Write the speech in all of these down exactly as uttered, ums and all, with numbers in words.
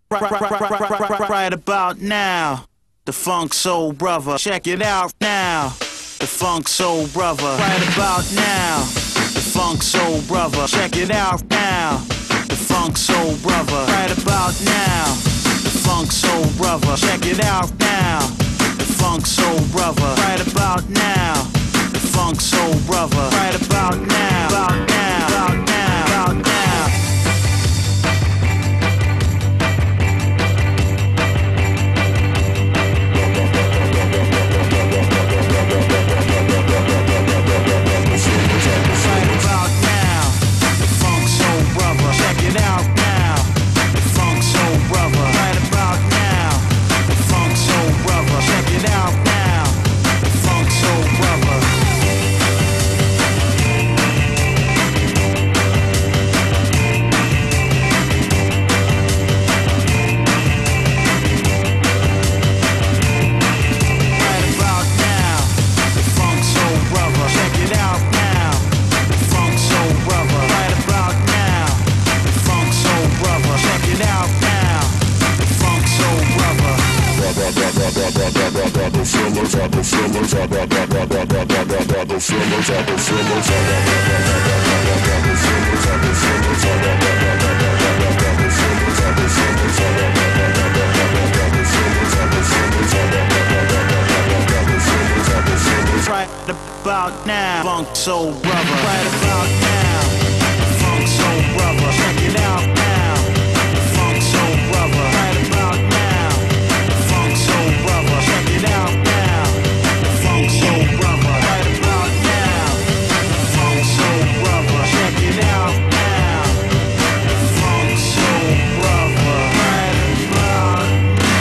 Right about now, the Funk Soul Brother. Check it out now, the Funk Soul Brother. Right about now, the Funk Soul Brother. Check it out now, the Funk Soul Brother. Right about now, the Funk Soul Brother. Check it out now, the Funk Soul Brother. Right about now, the Funk Soul Brother. Right about now, about now, about now, about now. About now, Funk Soul Brother. Right about now, Funk Soul Brother. Check it out now, Funk Soul Brother. Right about now, Funk Soul Brother. Check it out now, Funk Soul Brother. Right about now, Funk Soul Brother. Check it out now, Funk Soul Brother. Right about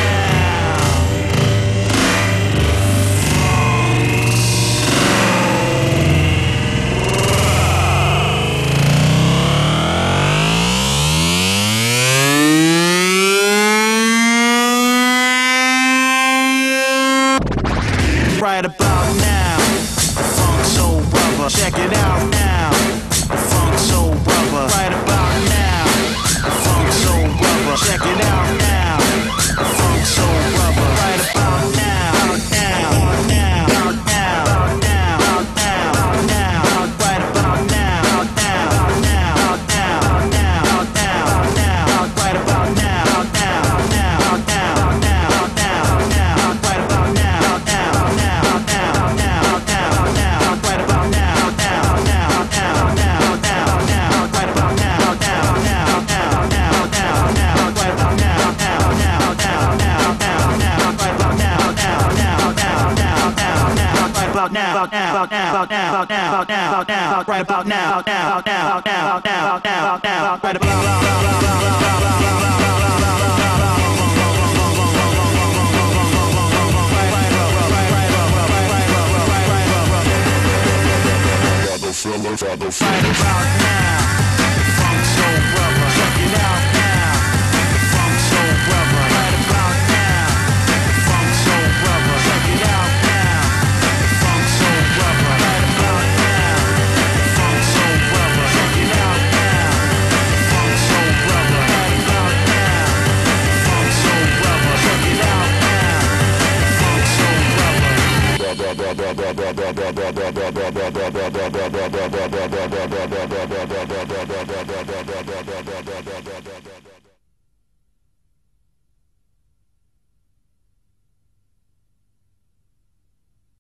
Right about now, Funk Soul Brother. Check it out now, Funk Soul Brother. Right about now, Funk Soul Brother. Check it out now, Funk Soul Brother. Right about now, now, now, now, now, now, now, now. Right about now, now, now, now, now, now, now. Right about now, now, now, now, now, now, now. Right about now, now, now. About now, about now, about now, about now, about now, about now, about now, right about now, now, now, now, now, now, now, right about right about now, Funk Soul Brother. Check it out now, Funk Soul Brother. Right about now, Funk Soul Brother. Check it out now, Funk Soul Brother. Right about now, Funk Soul Brother. Check it out now, Funk Soul Brother. Right about now, Funk Soul Brother. Check it out now, Funk Soul Brother.